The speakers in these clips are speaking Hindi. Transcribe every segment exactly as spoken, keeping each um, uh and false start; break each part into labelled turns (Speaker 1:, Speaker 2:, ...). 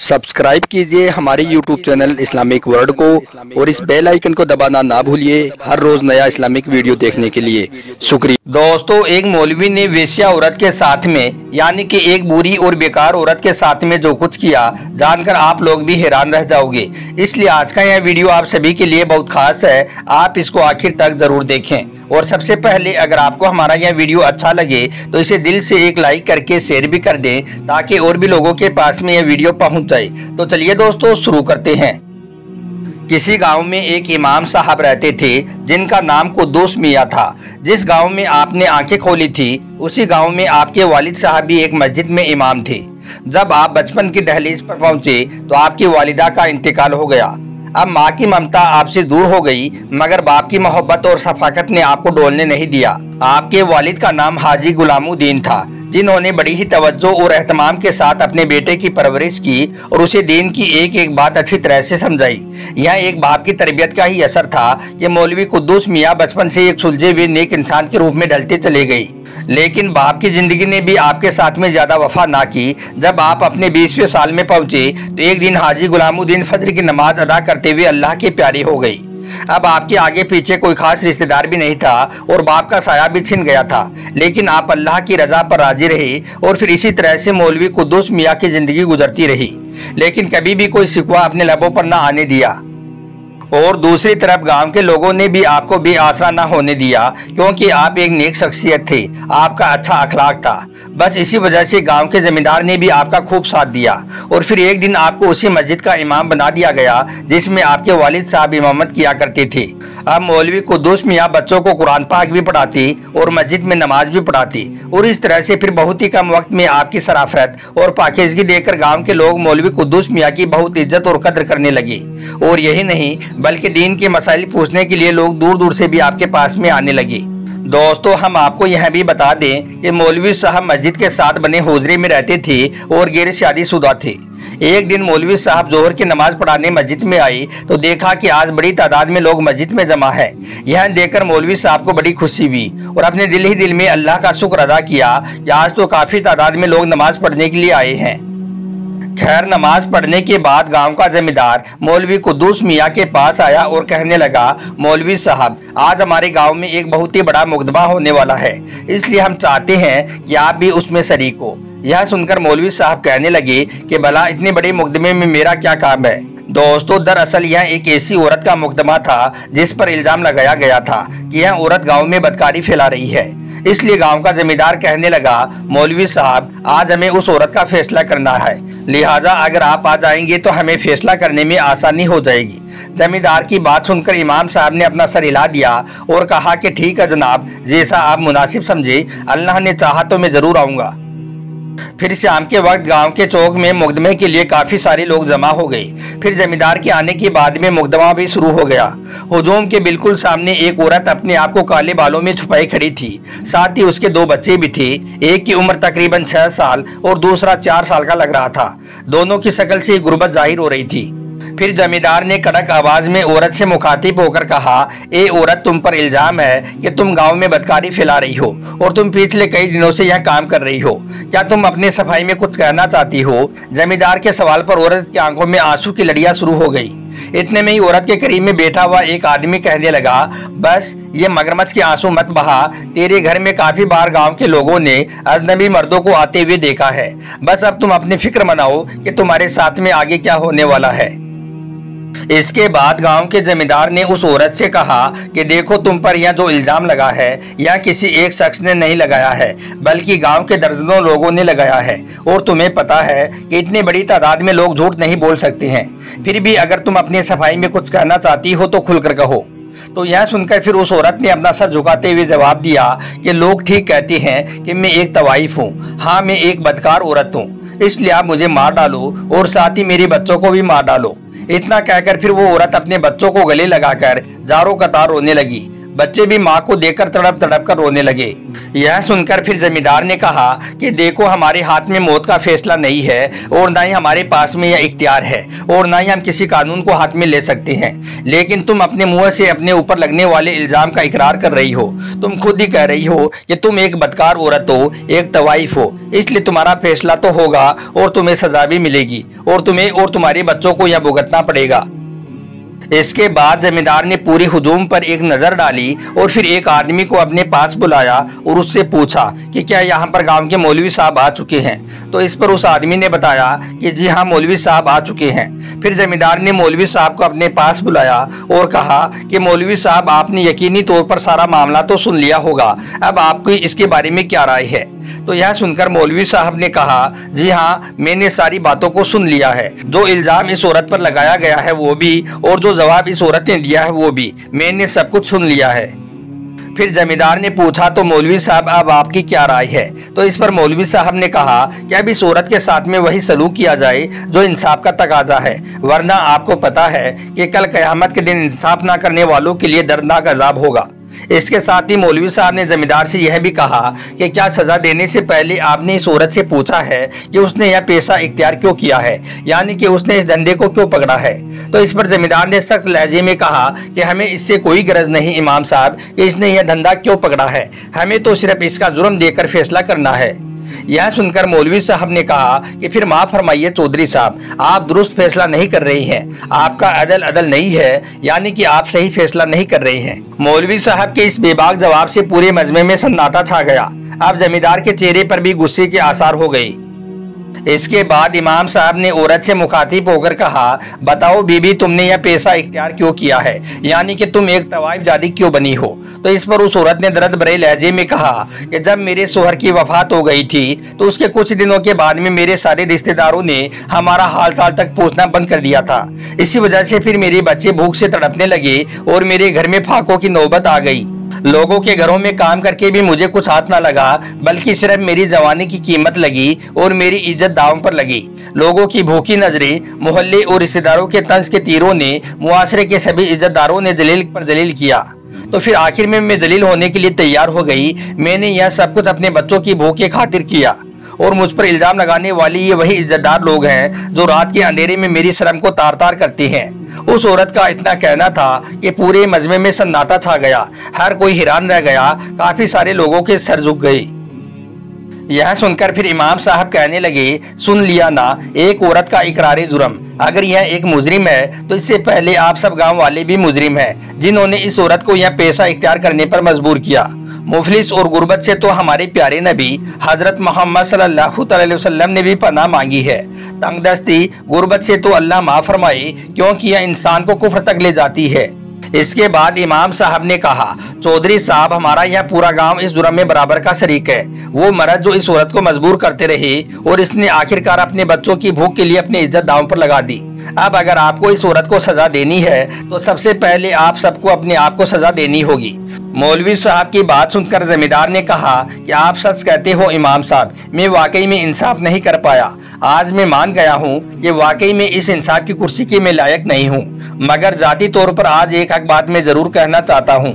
Speaker 1: सब्सक्राइब कीजिए हमारे यूट्यूब चैनल इस्लामिक वर्ल्ड को और इस बेल आइकन को दबाना ना भूलिए हर रोज नया इस्लामिक वीडियो देखने के लिए। शुक्रिया।
Speaker 2: दोस्तों, एक मौलवी ने वेश्या औरत के साथ में यानी कि एक बुरी और बेकार औरत के साथ में जो कुछ किया जानकर आप लोग भी हैरान रह जाओगे। इसलिए आज का यह वीडियो आप सभी के लिए बहुत खास है, आप इसको आखिर तक जरूर देखें। और सबसे पहले अगर आपको हमारा यह वीडियो अच्छा लगे तो इसे दिल से एक लाइक करके शेयर भी कर दें ताकि और भी लोगों के पास में यह वीडियो पहुंच जाए। तो चलिए दोस्तों शुरू करते हैं। किसी गांव में एक इमाम साहब रहते थे जिनका नाम कुद्दूस मियाँ था। जिस गांव में आपने आंखें खोली थी उसी गांव में आपके वालिद साहब भी एक मस्जिद में इमाम थे। जब आप बचपन की दहलीज पर पहुंचे तो आपकी वालिदा का इंतकाल हो गया। अब माँ की ममता आपसे दूर हो गई, मगर बाप की मोहब्बत और शफाकत ने आपको डोलने नहीं दिया। आपके वालिद का नाम हाजी गुलामुद्दीन था, जिन्होंने बड़ी ही तवज्जो और एहतमाम के साथ अपने बेटे की परवरिश की और उसे दीन की एक एक बात अच्छी तरह से समझाई। यह एक बाप की तरबियत का ही असर था कि मौलवी कुद्दूस मियाँ बचपन से एक सुलझे हुए नेक इंसान के रूप में ढलते चले गई। लेकिन बाप की जिंदगी ने भी आपके साथ में ज्यादा वफा ना की। जब आप अपने बीसवें साल में पहुंचे तो एक दिन हाजी गुलामुद्दीन फजर की नमाज अदा करते हुए अल्लाह के प्यारी हो गई। अब आपके आगे पीछे कोई खास रिश्तेदार भी नहीं था और बाप का साया भी छिन गया था, लेकिन आप अल्लाह की रजा पर राजी रहे और फिर इसी तरह से मौलवी कुद्दूस मियाँ की जिंदगी गुजरती रही, लेकिन कभी भी कोई शिकवा अपने लबों पर ना आने दिया। और दूसरी तरफ गांव के लोगों ने भी आपको बेआसरा ना होने दिया, क्योंकि आप एक नेक शख्सियत थे, आपका अच्छा अखलाक था। बस इसी वजह से गांव के जमींदार ने भी आपका खूब साथ दिया और फिर एक दिन आपको उसी मस्जिद का इमाम बना दिया गया जिसमें आपके वालिद साहब इमामत किया करते थे। अब मौलवी कुद्दूस मियाँ बच्चों को कुरान पाक भी पढ़ाती और मस्जिद में नमाज भी पढ़ाती और इस तरह से फिर बहुत ही कम वक्त में आपकी शराफत और पाकीज़गी देखकर गाँव के लोग मौलवी कुद्दूस मियाँ की बहुत इज्जत और कद्र करने लगे। और यही नहीं बल्कि दीन के मसाइल पूछने के लिए लोग दूर दूर से भी आपके पास में आने लगे। दोस्तों, हम आपको यह भी बता दें कि मौलवी साहब मस्जिद के साथ बने हुजरे में रहते थे और गैर शादीशुदा थे। एक दिन मौलवी साहब जोहर की नमाज पढ़ाने मस्जिद में आई तो देखा कि आज बड़ी तादाद में लोग मस्जिद में जमा है। यह देखकर मौलवी साहब को बड़ी खुशी हुई और अपने दिल ही दिल में अल्लाह का शुक्र अदा किया कि आज तो काफी तादाद में लोग नमाज पढ़ने के लिए आए हैं। खैर, नमाज पढ़ने के बाद गांव का जमींदार मौलवी कुद्दूस मियाँ के पास आया और कहने लगा, मौलवी साहब, आज हमारे गांव में एक बहुत ही बड़ा मुकदमा होने वाला है, इसलिए हम चाहते हैं कि आप भी उसमें शरीक हो। यह सुनकर मौलवी साहब कहने लगे कि भला इतने बड़े मुकदमे में मेरा क्या काम है। दोस्तों, दरअसल यह एक ऐसी औरत का मुकदमा था जिस पर इल्जाम लगाया गया था कि यह औरत गाँव में बदकारी फैला रही है। इसलिए गांव का जमींदार कहने लगा, मौलवी साहब, आज हमें उस औरत का फैसला करना है, लिहाजा अगर आप आ जाएंगे तो हमें फैसला करने में आसानी हो जाएगी। जमींदार की बात सुनकर इमाम साहब ने अपना सर हिला दिया और कहा कि ठीक है जनाब, जैसा आप मुनासिब समझे, अल्लाह ने चाहा तो मैं जरूर आऊँगा। फिर शाम के वक्त गांव के चौक में मुकदमे के लिए काफी सारे लोग जमा हो गए। फिर जमींदार के आने के बाद में मुकदमा भी शुरू हो गया। हुजूम के बिल्कुल सामने एक औरत अपने आप को काले बालों में छुपाई खड़ी थी, साथ ही उसके दो बच्चे भी थे। एक की उम्र तकरीबन छह साल और दूसरा चार साल का लग रहा था। दोनों की शक्ल से गुर्बत जाहिर हो रही थी। फिर जमींदार ने कड़क आवाज में औरत से मुखातिब होकर कहा, ए औरत, तुम पर इल्जाम है कि तुम गांव में बदकारी फैला रही हो और तुम पिछले कई दिनों से यह काम कर रही हो। क्या तुम अपने सफाई में कुछ कहना चाहती हो? जमींदार के सवाल पर औरत की आंखों में आंसू की लड़ियां शुरू हो गई। इतने में ही औरत के करीब में बैठा हुआ एक आदमी कहने लगा, बस ये मगरमच्छ के आंसू मत बहा। तेरे घर में काफी बार गांव के लोगों ने अजनबी मर्दों को आते हुए देखा है। बस अब तुम अपनी फिक्र मनाओ कि तुम्हारे साथ में आगे क्या होने वाला है। इसके बाद गांव के जमींदार ने उस औरत से कहा कि देखो, तुम पर यह जो इल्जाम लगा है यह किसी एक शख्स ने नहीं लगाया है, बल्कि गांव के दर्जनों लोगों ने लगाया है। और तुम्हें पता है कि इतनी बड़ी तादाद में लोग झूठ नहीं बोल सकते हैं। फिर भी अगर तुम अपनी सफाई में कुछ कहना चाहती हो तो खुलकर कहो। तो यह सुनकर फिर उस औरत ने अपना सर झुकाते हुए जवाब दिया कि लोग ठीक कहते हैं कि मैं एक तवाइफ हूँ। हाँ, मैं एक बदकार औरत हूँ, इसलिए आप मुझे मार डालो और साथ ही मेरे बच्चों को भी मार डालो। इतना कहकर फिर वो औरत अपने बच्चों को गले लगाकर जारों कतार रोने लगी। बच्चे भी माँ को देखकर तड़प तड़प कर रोने लगे। यह सुनकर फिर जमींदार ने कहा कि देखो, हमारे हाथ में मौत का फैसला नहीं है और ना ही हमारे पास में यह इख्तियार है और ना ही हम किसी कानून को हाथ में ले सकते हैं, लेकिन तुम अपने मुंह से अपने ऊपर लगने वाले इल्जाम का इकरार कर रही हो। तुम खुद ही कह रही हो कि तुम एक बदकार औरत हो, एक तवाइफ हो, इसलिए तुम्हारा फैसला तो होगा और तुम्हें सजा भी मिलेगी और तुम्हें और तुम्हारे बच्चों को यह भुगतना पड़ेगा। इसके बाद जमींदार ने पूरी हुजूम पर एक नजर डाली और फिर एक आदमी को अपने पास बुलाया और उससे पूछा कि क्या यहाँ पर गांव के मौलवी साहब आ चुके हैं। तो इस पर उस आदमी ने बताया कि जी हाँ, मौलवी साहब आ चुके हैं। फिर जमींदार ने मौलवी साहब को अपने पास बुलाया और कहा कि मौलवी साहब, आपने यकीनी तौर पर सारा मामला तो सुन लिया होगा, अब आपकी इसके बारे में क्या राय है। तो यह सुनकर मौलवी साहब ने कहा, जी हाँ, मैंने सारी बातों को सुन लिया है। जो इल्जाम इस औरत पर लगाया गया है वो भी, और जो जवाब इस औरत ने दिया है वो भी, मैंने सब कुछ सुन लिया है। फिर जमींदार ने पूछा, तो मौलवी साहब अब आपकी क्या राय है। तो इस पर मौलवी साहब ने कहा कि अब इस औरत के साथ में वही सलूक किया जाए जो इंसाफ का तकाजा है, वरना आपको पता है कि कल कयामत के दिन इंसाफ ना करने वालों के लिए दर्दनाक अजाब होगा। इसके साथ ही मौलवी साहब ने जमींदार से यह भी कहा कि क्या सजा देने से पहले आपने इस औरत से पूछा है कि उसने यह पेशा इख्तियार क्यों किया है, यानी कि उसने इस धंधे को क्यों पकड़ा है। तो इस पर जमींदार ने सख्त लहजे में कहा कि हमें इससे कोई गरज नहीं इमाम साहब कि इसने यह धंधा क्यों पकड़ा है, हमें तो सिर्फ इसका जुर्म देकर फैसला करना है। यह सुनकर मौलवी साहब ने कहा कि फिर माफ फरमाइए चौधरी साहब, आप दुरुस्त फैसला नहीं कर रही हैं, आपका अदल अदल नहीं है, यानी कि आप सही फैसला नहीं कर रही हैं। मौलवी साहब के इस बेबाक जवाब से पूरे मजमे में सन्नाटा छा गया। अब जमींदार के चेहरे पर भी गुस्से के आसार हो गई। इसके बाद इमाम साहब ने औरत से मुखातिब होकर कहा, बताओ बीबी, तुमने यह पेशा इख्तियार क्यों किया है, यानी कि तुम एक तवाइफ जादी क्यों बनी हो। तो इस पर उस औरत ने दर्द भरे लहजे में कहा कि जब मेरे शोहर की वफात हो गई थी तो उसके कुछ दिनों के बाद में मेरे सारे रिश्तेदारों ने हमारा हाल चाल तक पूछना बंद कर दिया था। इसी वजह से फिर मेरे बच्चे भूख से तड़पने लगे और मेरे घर में फाकों की नौबत आ गई। लोगों के घरों में काम करके भी मुझे कुछ हाथ ना लगा, बल्कि सिर्फ मेरी जवानी की कीमत लगी और मेरी इज्जत दांव पर लगी। लोगों की भूखी नजरें, मोहल्ले और रिश्तेदारों के तंज के तीरों ने मुआशरे के सभी इज्जतदारों ने जलील पर जलील किया। तो फिर आखिर में मैं जलील होने के लिए तैयार हो गई। मैंने यह सब कुछ अपने बच्चों की भूख के खातिर किया और मुझ पर इल्जाम लगाने वाली ये वही इज्जतदार लोग हैं जो रात के अंधेरे में मेरी शर्म को तार तार करते हैं। उस औरत का इतना कहना था कि पूरे मजमे में सन्नाटा छा गया। हर कोई हैरान रह गया। काफी सारे लोगों के सर झुक गए। यह सुनकर फिर इमाम साहब कहने लगे, सुन लिया ना, एक औरत का इकरार जुर्म। अगर यह एक मुजरिम है तो इससे पहले आप सब गांव वाले भी मुजरिम हैं, जिन्होंने इस औरत को यह पेशा इख्तियार करने पर मजबूर किया। मुफलिस और गुर्बत से तो हमारे प्यारे नबी हजरत मोहम्मद सल्लल्लाहु अलैहि वसल्लम ने भी पनाह मांगी है। तंगदस्ती, गुर्बत से तो अल्लाह माफ फरमाए, क्योंकि यह इंसान को कुफ्र तक ले जाती है। इसके बाद इमाम साहब ने कहा, चौधरी साहब, हमारा यह पूरा गांव इस जुर्म में बराबर का शरीक है। वो मर्द जो इस औरत को मजबूर करते रहे और इसने आखिरकार अपने बच्चों की भूख के लिए अपनी इज्जत दांव पर लगा दी। अब अगर आपको इस औरत को सजा देनी है तो सबसे पहले आप सबको अपने आप को सजा देनी होगी। मौलवी साहब की बात सुनकर जमींदार ने कहा कि आप सच कहते हो इमाम साहब, मैं वाकई में इंसाफ नहीं कर पाया। आज मैं मान गया हूँ कि वाकई में इस इंसाफ की कुर्सी की मैं लायक नहीं हूँ, मगर जाती तौर पर आज एक हक बात मैं जरूर कहना चाहता हूँ।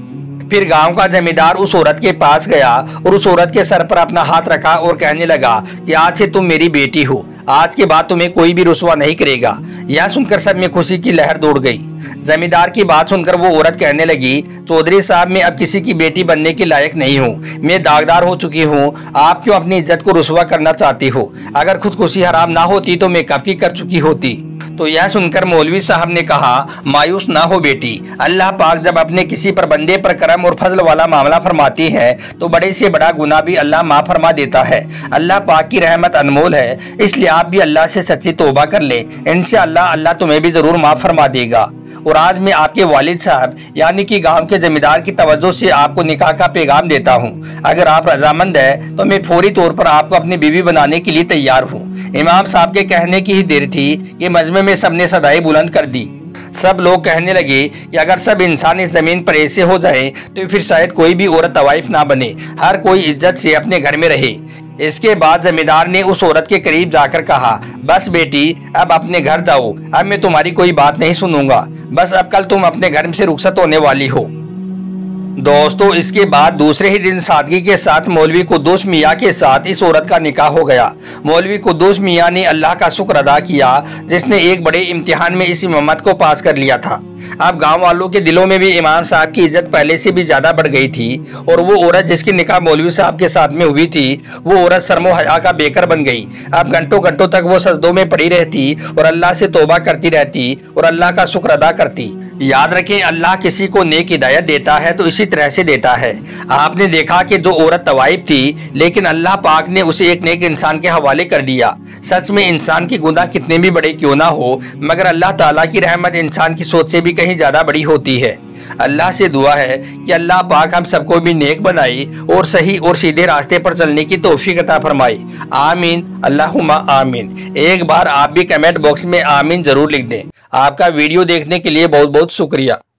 Speaker 2: फिर गांव का जमींदार उस औरत के पास गया और उस औरत के सर पर अपना हाथ रखा और कहने लगा कि आज से तुम मेरी बेटी हो, आज के बाद तुम्हें कोई भी रुसवा नहीं करेगा। यह सुनकर सब में खुशी की लहर दौड़ गई। जमींदार की बात सुनकर वो औरत कहने लगी, चौधरी साहब, मैं अब किसी की बेटी बनने के लायक नहीं हूँ, मैं दागदार हो चुकी हूँ। आप क्यों अपनी इज्जत को रुसवा करना चाहती हो? अगर खुदकुशी हराम ना होती तो मैं कब की कर चुकी होती। तो यह सुनकर मौलवी साहब ने कहा, मायूस ना हो बेटी, अल्लाह पाक जब अपने किसी पर बंदे पर करम और फजल वाला मामला फरमाती है तो बड़े से बड़ा गुनाह भी अल्लाह माफ फरमा देता है। अल्लाह पाक की रहमत अनमोल है, इसलिए आप भी अल्लाह से सच्ची तौबा कर ले, इंशाअल्लाह अल्लाह तुम्हें भी जरूर माफ फरमा देगा। और आज मैं आपके वालिद साहब यानी कि गांव के जमींदार की तवज्जो से आपको निकाह का पैगाम देता हूँ। अगर आप रजामंद है तो मैं फौरी तौर पर आपको अपनी बीवी बनाने के लिए तैयार हूँ। इमाम साहब के कहने की ही देर थी कि मजमे में सबने सदाई बुलंद कर दी। सब लोग कहने लगे कि अगर सब इंसान इस जमीन पर ऐसे हो जाए तो फिर शायद कोई भी औरत तवाइफ ना बने, हर कोई इज्जत से अपने घर में रहे। इसके बाद जमींदार ने उस औरत के करीब जाकर कहा, बस बेटी, अब अपने घर जाओ, अब मैं तुम्हारी कोई बात नहीं सुनूंगा। बस अब कल तुम अपने घर से रुखसत होने वाली हो। दोस्तों इसके बाद दूसरे ही दिन सादगी के साथ मौलवी कुद्दूस मियाँ के साथ इस औरत का निकाह हो गया। मौलवी कुद्दूस मियाँ ने अल्लाह का शुक्र अदा किया जिसने एक बड़े इम्तिहान में इस मोहम्मद को पास कर लिया था। अब गांव वालों के दिलों में भी इमाम साहब की इज्जत पहले से भी ज्यादा बढ़ गई थी और वो औरत जिसकी निकाह मौलवी साहब के साथ में हुई थी वो औरत शर्मो हया का बेकर बन गई। अब घंटों घंटों तक वो सजदों में पड़ी रहती और अल्लाह से तौबा करती रहती और अल्लाह का शुक्र अदा करती। याद रखें, अल्लाह किसी को नेक हिदायत देता है तो इसी तरह से देता है। आपने देखा कि जो औरत तवाइफ थी लेकिन अल्लाह पाक ने उसे एक नेक इंसान के हवाले कर दिया। सच में इंसान की गुनाह कितने भी बड़े क्यों ना हो मगर अल्लाह ताला की रहमत इंसान की सोच से भी कहीं ज्यादा बड़ी होती है। अल्लाह से दुआ है कि अल्लाह पाक हम सबको भी नेक बनाए और सही और सीधे रास्ते पर चलने की तौफीक अता फरमाए। आमीन अल्लाहुम्मा आमीन। एक बार आप भी कमेंट बॉक्स में आमीन जरूर लिख दें। आपका वीडियो देखने के लिए बहुत बहुत शुक्रिया।